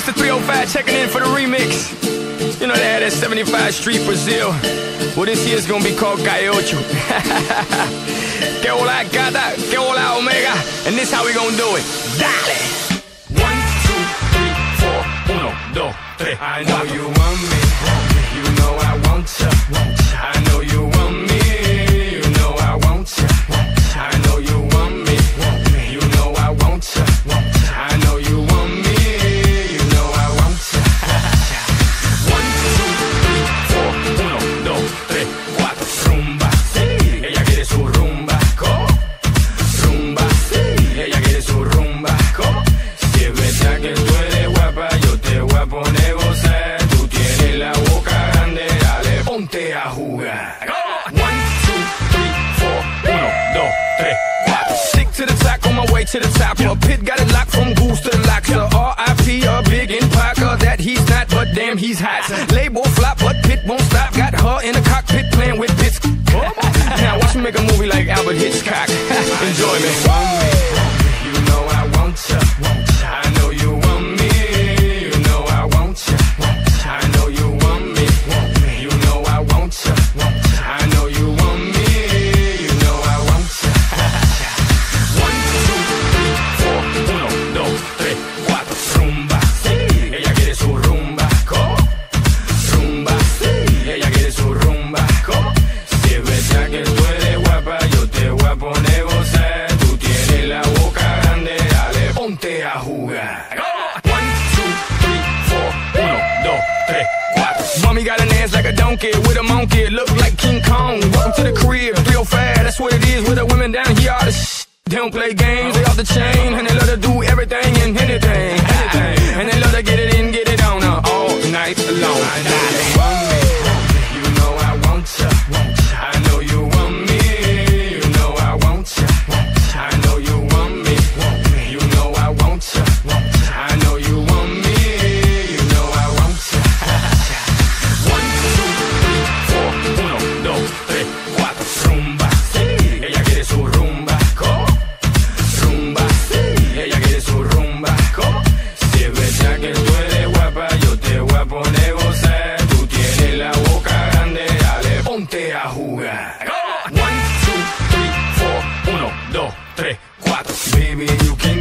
the 305 checking in for the remix. You know they had that 75 Street Brazil. Well, this year's gonna be called Calle Ocho. Que hola, Cata, que hola, Omega. And this how we gonna do it. Dale! 1, 2, 3, 4, 1, 2, 3. I know you want me. You know I want ya. I know you want me. You know I want ya. I know you want me. You know I want ya. I know you want me. You know I want ya. 1, 2, 3, 4, 1, 2, 3, 4. Rumba, sí. Ella quiere su rumba. Rumba, sí. Ella quiere su rumba. Si es verdad que tú eres guapa, yo te voy a poner gozar. Tú tienes la boca grande, dale, ponte a jugar. 1, 2, 3, 4. 1, 2, 3, 4. Stick to the top, on my way to the top. A pit got it locked from goose to the locks. R.I.P. a big in Parker that he's not, but damn he's hot. Label flop, but Pit won't stop. Got her in the cockpit playing with bits. Now watch me make a movie like Albert Hitchcock. Enjoy me. You know I want ya. I know you want me. You know I want ya. I know you want me. You know I want ya. I know you want me. You know I want ya. 1, 2, 3, 4. 1, 2, 3, 4. Rumba, sí. Ella quiere su rumba. Rumba, sí. Ella quiere su rumba. Si es verdad que tú eres guapa, yo te voy a poner gozar. Tú tienes la boca grande, dale, ponte a jugar. 1, 2, 3, 4. 1, 2, 3, 4. Mommy got an ass like a donkey with a monkey, look like King Kong. Welcome to the crib, 305, that's what it is with the women down here. All the they don't play games, they off the chain, and they love to do everything and anything. And they love to get it in, get it on all night long. I know you want me, you know I want ya. I know you want me, you know I want ya. I know you want me, you know I want ya. I know you want me, you know I want ya. 1, 2, 3, 4. 1, 2, 3, 4. Rumba, sí. Ella quiere su rumba. Rumba, sí. Ella quiere su rumba. Si es verdad que tú eres guapa, yo te voy a poner gozar. Tú tienes la boca grande, dale, ponte a jugar. 1, 2, 3, 4. 1, 2, 3, 4. Baby, you can